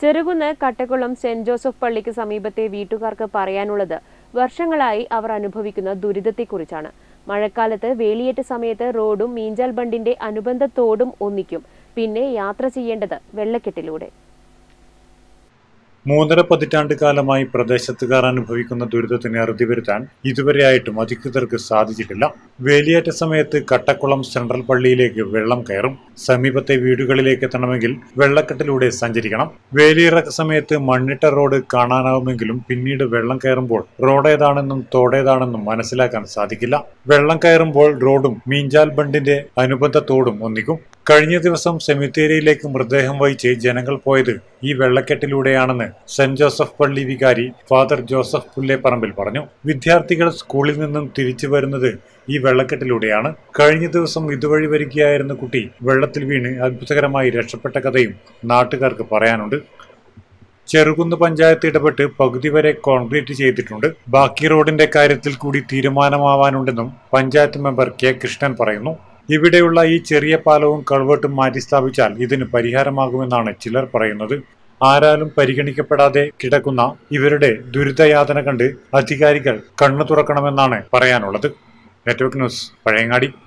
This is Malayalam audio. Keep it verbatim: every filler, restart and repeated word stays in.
ചെറുകുന്ന് കട്ടക്കുളം സെന്റ് ജോസഫ് പള്ളിക്ക് സമീപത്തെ വീട്ടുകാർക്ക് പറയാനുള്ളത് വർഷങ്ങളായി അവർ അനുഭവിക്കുന്ന ദുരിതത്തെക്കുറിച്ചാണ്. മഴക്കാലത്ത് വേലിയേറ്റ സമയത്ത് റോഡും മീഞ്ചാൽ ബണ്ടിന്റെ അനുബന്ധ തോടും ഒന്നിക്കും. പിന്നെ യാത്ര ചെയ്യേണ്ടത് വെള്ളക്കെട്ടിലൂടെ. മൂന്നര പതിറ്റാണ്ട് കാലമായി പ്രദേശത്തുകാർ അനുഭവിക്കുന്ന ദുരിതത്തിന് അറുതി വരുത്താൻ ഇതുവരെയായിട്ടും അധികൃതർക്ക് സാധിച്ചിട്ടില്ല. വേലിയേറ്റ സമയത്ത് കട്ടക്കുളം സെൻട്രൽ പള്ളിയിലേക്ക് വെള്ളം കയറും. സമീപത്തെ വീടുകളിലേക്ക് എത്തണമെങ്കിൽ വെള്ളക്കെട്ടിലൂടെ സഞ്ചരിക്കണം. വേലിയിറക്ക സമയത്ത് മണ്ണിട്ട റോഡ് കാണാനാവുമെങ്കിലും പിന്നീട് വെള്ളം കയറുമ്പോൾ റോഡേതാണെന്നും തോടേതാണെന്നും മനസ്സിലാക്കാൻ സാധിക്കില്ല. വെള്ളം കയറുമ്പോൾ റോഡും മീഞ്ചാൽ ബണ്ടിന്റെ അനുബന്ധ തോടും ഒന്നിക്കും. കഴിഞ്ഞ ദിവസം സെമിത്തേരിയിലേക്ക് മൃതദേഹം വഹിച്ച് ജനങ്ങൾ പോയത് ഈ വെള്ളക്കെട്ടിലൂടെയാണെന്ന് സെന്റ് ജോസഫ് പള്ളി വികാരി ഫാദർ ജോസഫ് പുല്ലേപ്പറമ്പിൽ പറഞ്ഞു. വിദ്യാർത്ഥികൾ സ്കൂളിൽ നിന്നും തിരിച്ചു വരുന്നത് ഈ വെള്ളക്കെട്ടിലൂടെയാണ്. കഴിഞ്ഞ ദിവസം ഇതുവഴി വരികയായിരുന്ന കുട്ടി വെള്ളത്തിൽ വീണ് അത്ഭുതകരമായി രക്ഷപ്പെട്ട കഥയും നാട്ടുകാർക്ക് പറയാനുണ്ട്. ചെറുകുന്ന് പഞ്ചായത്ത് ഇടപെട്ട് പകുതി വരെ കോൺക്രീറ്റ് ചെയ്തിട്ടുണ്ട്. ബാക്കി റോഡിന്റെ കാര്യത്തിൽ കൂടി തീരുമാനമാവാനുണ്ടെന്നും പഞ്ചായത്ത് മെമ്പർ കെ കൃഷ്ണൻ പറയുന്നു. ഇവിടെയുള്ള ഈ ചെറിയ പാലവും കൾവെട്ടും മാറ്റി സ്ഥാപിച്ചാൽ ഇതിന് പരിഹാരമാകുമെന്നാണ് ചിലർ പറയുന്നത്. ആരാലും പരിഗണിക്കപ്പെടാതെ കിടക്കുന്ന ഇവരുടെ ദുരിതയാതന കണ്ട് അധികാരികൾ കണ്ണു തുറക്കണമെന്നാണ് പറയാനുള്ളത്. Network news, Pazhayangadi.